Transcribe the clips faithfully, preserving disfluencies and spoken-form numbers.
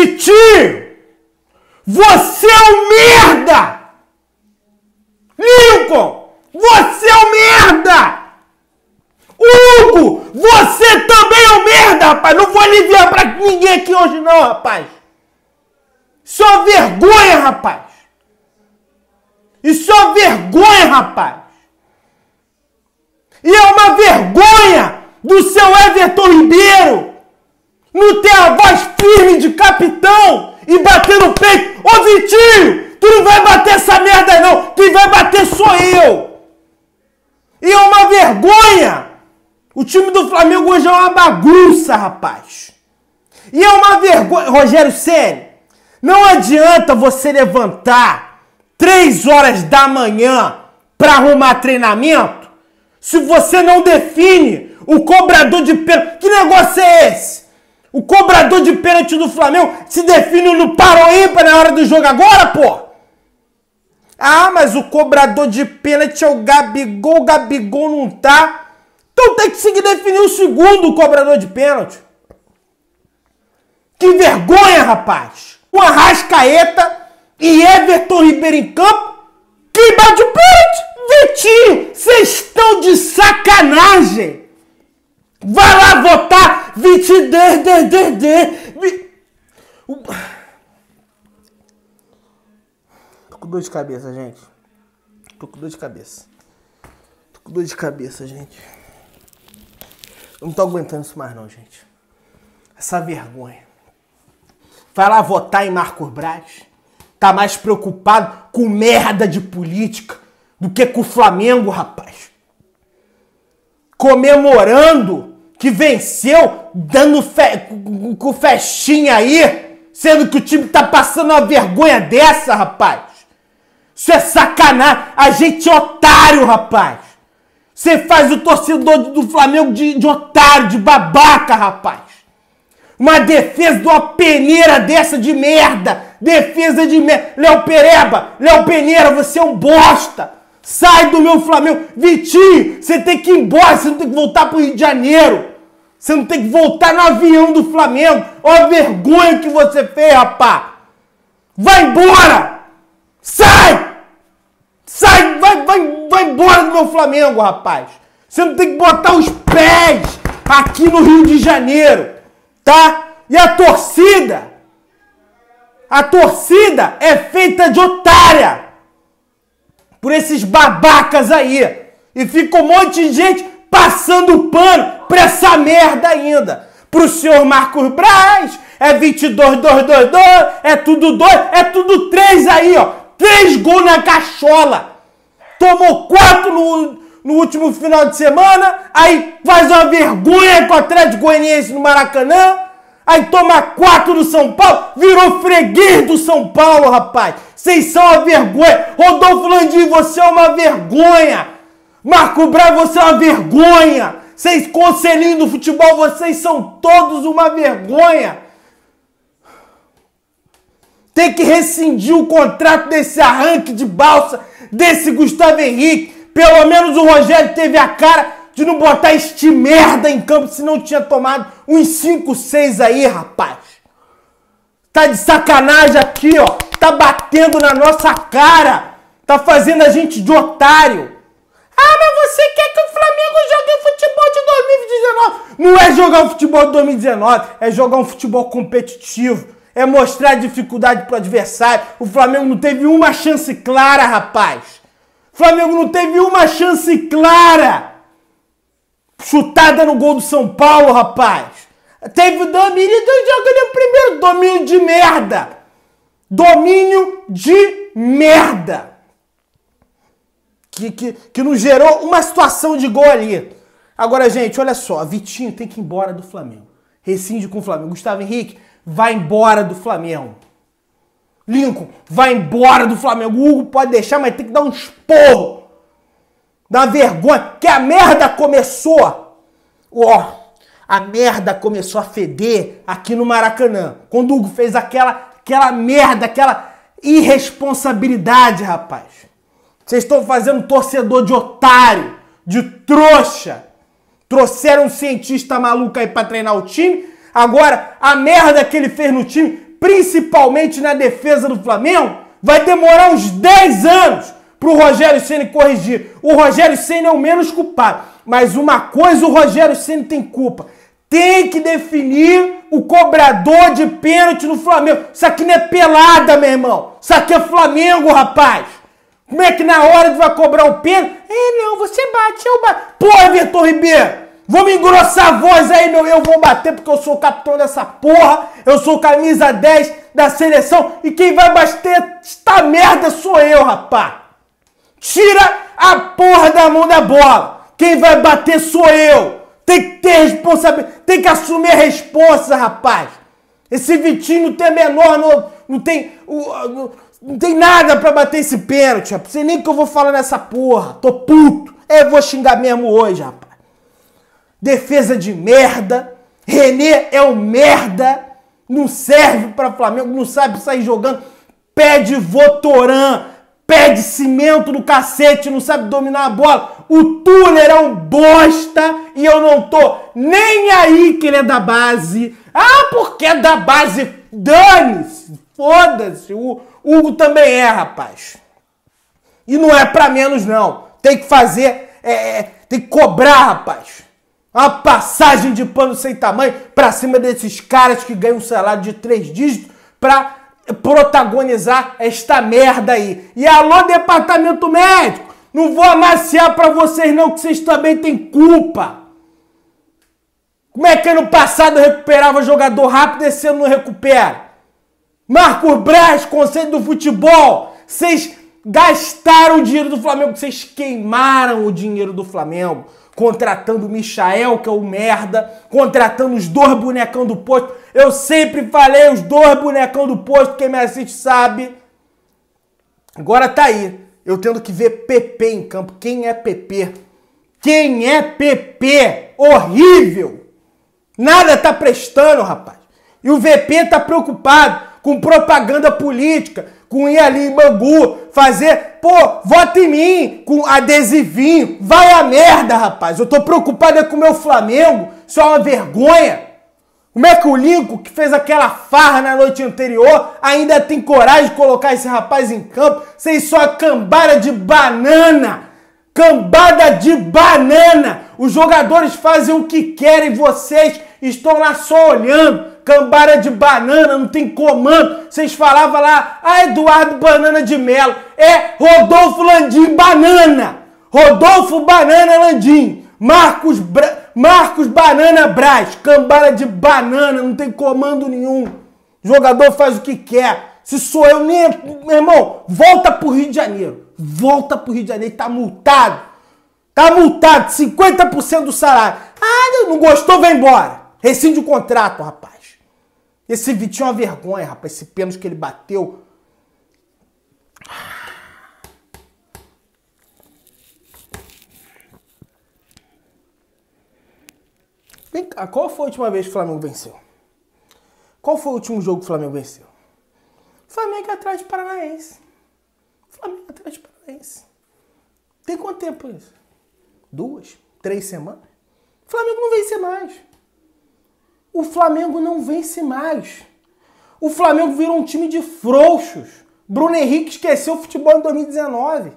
Vitinho, você é um merda! Lincoln, você é um merda! Hugo, você também é um merda, rapaz! Não vou aliviar pra ninguém aqui hoje não, rapaz! Isso é uma vergonha, rapaz! Isso é uma vergonha, rapaz! E é uma vergonha do seu Everton Ribeiro não ter a voz firme de capitão e bater no peito. Ô Vitinho, tu não vai bater essa merda não, quem vai bater sou eu. E é uma vergonha. O time do Flamengo hoje é uma bagunça, rapaz. E é uma vergonha. Rogério Ceni, não adianta você levantar três horas da manhã para arrumar treinamento se você não define o cobrador de pênalti. Que negócio é esse? O cobrador de pênalti do Flamengo se define no paro ímpar na hora do jogo agora, pô? Ah, mas o cobrador de pênalti é o Gabigol, o Gabigol não tá. Então tem que seguir definir o segundo cobrador de pênalti. Que vergonha, rapaz! O Arrascaeta e Everton Ribeiro em campo. Quem bate o pênalti? Vitinho, vocês estão de sacanagem! Vai lá votar Vitinho. De, de, de, de. Tô com dor de cabeça, gente. Tô com dor de cabeça. Tô com dor de cabeça, gente. Eu não tô aguentando isso mais não, gente. Essa vergonha. Vai lá votar em Marcos Braz. Tá mais preocupado com merda de política do que com o Flamengo, rapaz. Comemorando que venceu, dando fe... com festinha aí, sendo que o time tá passando uma vergonha dessa, rapaz. Isso é sacanagem. A gente é otário, rapaz. Você faz o torcedor do Flamengo de, de otário, de babaca, rapaz. Uma defesa de uma peneira dessa de merda. Defesa de merda. Léo Pereba, Léo Peneira, você é um bosta. Sai do meu Flamengo. Vitinho, você tem que ir embora. Você não tem que voltar pro Rio de Janeiro. Você não tem que voltar no avião do Flamengo. Olha a vergonha que você fez, rapaz. Vai embora. Sai. Sai, vai, vai, vai embora do meu Flamengo, rapaz. Você não tem que botar os pés aqui no Rio de Janeiro, tá? E a torcida, a torcida é feita de otária por esses babacas aí. E fica um monte de gente passando pano pra essa merda ainda. Pro senhor Marcos Braz, é vinte e dois, dois, dois, dois, é tudo dois, é tudo três aí, ó. Três gols na cachola. Tomou quatro no, no último final de semana. Aí faz uma vergonha com o Atlético Goianiense no Maracanã. Aí toma quatro no São Paulo. Virou freguês do São Paulo, rapaz. Vocês são uma vergonha. Rodolfo Landim, você é uma vergonha. Marco Braz, você é uma vergonha. Vocês, conselhinho do futebol, vocês são todos uma vergonha. Tem que rescindir o contrato desse arranque de balsa, desse Gustavo Henrique. Pelo menos o Rogério teve a cara de não botar este merda em campo, se não tinha tomado uns cinco, seis aí, rapaz. Tá de sacanagem aqui, ó. Tá batendo na nossa cara. Tá fazendo a gente de otário. Ah, mas você quer que o Flamengo jogue futebol de dois mil e dezenove? Não é jogar um futebol de dois mil e dezenove, é jogar um futebol competitivo. É mostrar dificuldade pro adversário. O Flamengo não teve uma chance clara, rapaz. O Flamengo não teve uma chance clara. Chutada no gol do São Paulo, rapaz. Teve o domínio do jogo no primeiro. Domínio de merda. Domínio de merda. Que, que, que não gerou uma situação de gol ali. Agora, gente, olha só. Vitinho tem que ir embora do Flamengo. Rescinde com o Flamengo. Gustavo Henrique, vai embora do Flamengo. Lincoln, vai embora do Flamengo. O Hugo pode deixar, mas tem que dar um esporro. Dá vergonha. Que a merda começou. Ó, a merda começou a feder aqui no Maracanã. Quando o Hugo fez aquela, aquela merda, aquela irresponsabilidade, rapaz. Vocês estão fazendo torcedor de otário, de trouxa. Trouxeram um cientista maluco aí pra treinar o time. Agora, a merda que ele fez no time principalmente na defesa do Flamengo, vai demorar uns dez anos pro Rogério Ceni corrigir. O Rogério Ceni é o menos culpado. Mas uma coisa o Rogério Ceni tem culpa. Tem que definir o cobrador de pênalti no Flamengo. Isso aqui não é pelada, meu irmão. Isso aqui é Flamengo, rapaz. Como é que na hora de vai cobrar o pênalti? É, não, você bate, eu bato. Porra, Vitor Ribeiro. Vamos engrossar a voz aí, meu. Eu vou bater porque eu sou o capitão dessa porra. Eu sou camisa dez da seleção. E quem vai bater esta merda sou eu, rapaz. Tira a porra da mão da bola. Quem vai bater sou eu. Tem que ter responsabilidade. Tem que assumir a responsa, rapaz. Esse Vitinho não tem menor, não, não tem... Não, não tem nada pra bater esse pênalti, rapaz. Não sei nem o que eu vou falar nessa porra. Tô puto. Eu vou xingar mesmo hoje, rapaz. Defesa de merda. René é um merda. Não serve pra Flamengo. Não sabe sair jogando. Pede Votorã. Pede cimento no cacete. Não sabe dominar a bola. O Tuller é um bosta. E eu não tô nem aí que ele é da base. Ah, porque é da base. Dane-se. Foda-se. O Hugo também é, rapaz. E não é pra menos, não. Tem que fazer... É, tem que cobrar, rapaz. Uma passagem de pano sem tamanho pra cima desses caras que ganham um salário de três dígitos pra protagonizar esta merda aí. E alô, departamento médico, não vou amaciar pra vocês não, que vocês também têm culpa. Como é que ano passado eu recuperava jogador rápido e esse ano não recupera? Marcos Braz, conselho do futebol, vocês gastaram o dinheiro do Flamengo, vocês queimaram o dinheiro do Flamengo. Contratando o Michael, que é o merda, contratando os dois bonecão do posto. Eu sempre falei, os dois bonecão do posto, quem me assiste sabe. Agora tá aí, eu tendo que ver P P em campo. Quem é P P? Quem é P P? Horrível! Nada tá prestando, rapaz. E o V P tá preocupado com propaganda política, com ir ali em Bangu, fazer, pô, vota em mim, com adesivinho. Vai a merda, rapaz. Eu tô preocupado é com o meu Flamengo. Isso é uma vergonha. Como é que o Lincoln, que fez aquela farra na noite anterior, ainda tem coragem de colocar esse rapaz em campo? Vocês são a cambada de banana. Cambada de banana. Os jogadores fazem o que querem, vocês estão lá só olhando. Cambada de banana, não tem comando. Vocês falavam lá, ah, Eduardo Banana de Melo. É Rodolfo Landim Banana. Rodolfo Banana Landim. Marcos, Bra... Marcos Banana Braz. Cambada de banana, não tem comando nenhum. O jogador faz o que quer. Se sou eu, nem... Meu irmão, volta pro Rio de Janeiro. Volta pro Rio de Janeiro, tá multado. Tá multado, cinquenta por cento do salário. Ah, não gostou, vai embora. Rescinde o contrato, rapaz. Esse Vitinho é uma vergonha, rapaz. Esse pênalti que ele bateu. Vem cá, qual foi a última vez que o Flamengo venceu? Qual foi o último jogo que o Flamengo venceu? Flamengo atrás de Paranaense. Flamengo atrás de Paranaense. Tem quanto tempo isso? Duas? Três semanas? O Flamengo não vence mais. O Flamengo não vence mais. O Flamengo virou um time de frouxos. Bruno Henrique esqueceu o futebol em dois mil e dezenove.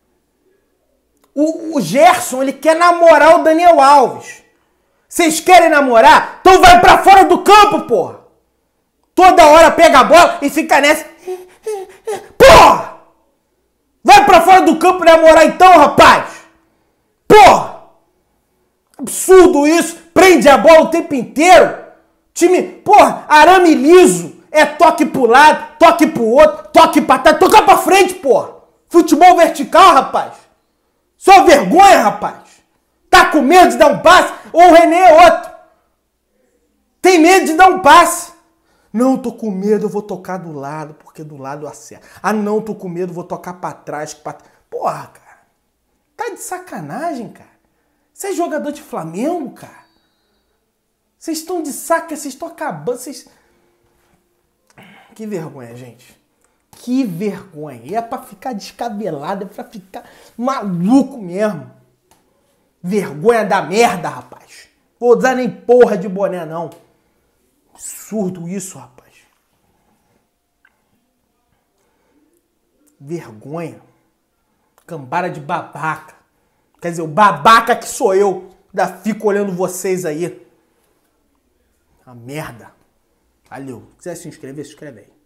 O, o Gerson, ele quer namorar o Daniel Alves. Vocês querem namorar? Então vai pra fora do campo, porra! Toda hora pega a bola e fica nessa. Porra! Vai pra fora do campo namorar então, rapaz! Porra! Absurdo isso! Prende a bola o tempo inteiro! Time, porra, arame liso! É toque pro lado, toque pro outro, toque pra trás, toca pra frente, porra! Futebol vertical, rapaz! Só vergonha, rapaz! Tá com medo de dar um passe? Ou o René é outro? Tem medo de dar um passe? Não, tô com medo, eu vou tocar do lado, porque do lado eu acerto. Ah, não, tô com medo, vou tocar pra trás. Pra... Porra, cara. Tá de sacanagem, cara. Você é jogador de Flamengo, cara. Vocês estão de saca, vocês estão acabando, vocês... Que vergonha, gente. Que vergonha. E é pra ficar descabelado, é pra ficar maluco mesmo. Vergonha da merda, rapaz. Vou usar nem porra de boné, não. Absurdo isso, rapaz. Vergonha. Cambada de babaca. Quer dizer, o babaca que sou eu. Ainda fico olhando vocês aí. A merda. Valeu. Se quiser se inscrever, se inscreve aí.